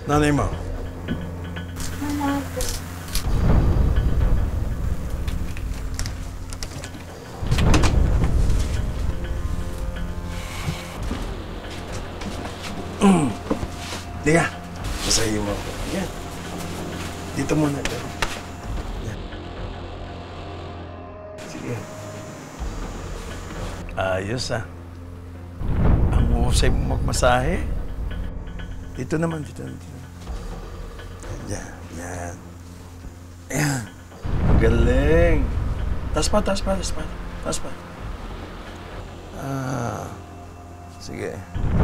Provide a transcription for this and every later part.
Nanay mo? Wala po. Liga, basahin mo ako. Yan. Dito muna. Yan. Sige. Ayos ah. Ang husay mo magmasahe. Dito naman, dito. Yan, yan. Ayan. Galing. Taas pa. Sige.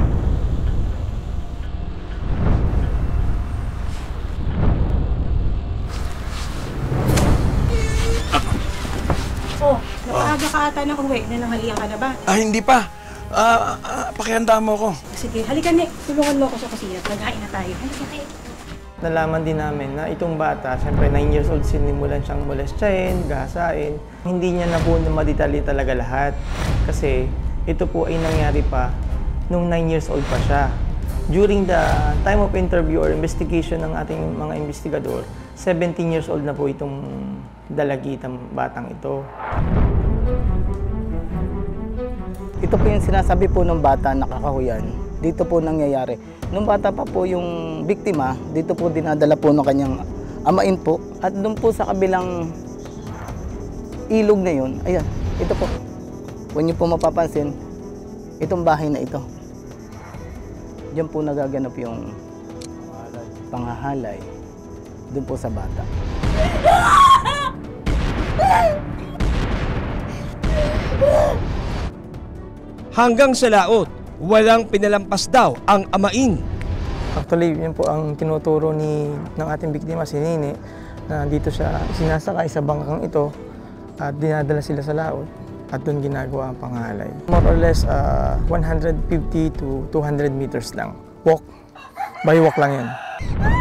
Oh, napaaga ka ata ng uwi. Nananghalian ka na ba? Hindi pa. Pakihanda mo ako. Sige, halika Nick. Tulungan mo ako sa kusina. Maghain na tayo. Halika kayo. Nalaman din namin na itong bata, siyempre 9 years old, sinimulan siyang molestahin, gahasain. Hindi niya na po madetalye talaga lahat. Kasi ito po ay nangyari pa nung 9 years old pa siya. During the time of interview or investigation ng ating mga investigador, 17 years old na po itong dalagitang batang ito. Ito po yung sinasabi po ng bata na kakahuyan. Dito po nangyayari. Nung bata pa po yung biktima, dito po dinadala po ng kanyang amain po. At doon po sa kabilang ilog na yun, ayan, ito po. Kung niyo po mapapansin, itong bahay na ito. Diyan po nagaganap yung panghahalay doon po sa bata. Hanggang sa laot, walang pinalampas daw ang amain. Actually, yun po ang tinuturo ng ating biktima, si Nini, na dito siya sinasakay sa bangkang ito at dinadala sila sa laot at doon ginagawa ang panghalay. More or less 150 to 200 meters lang. Walk. By walk lang yan.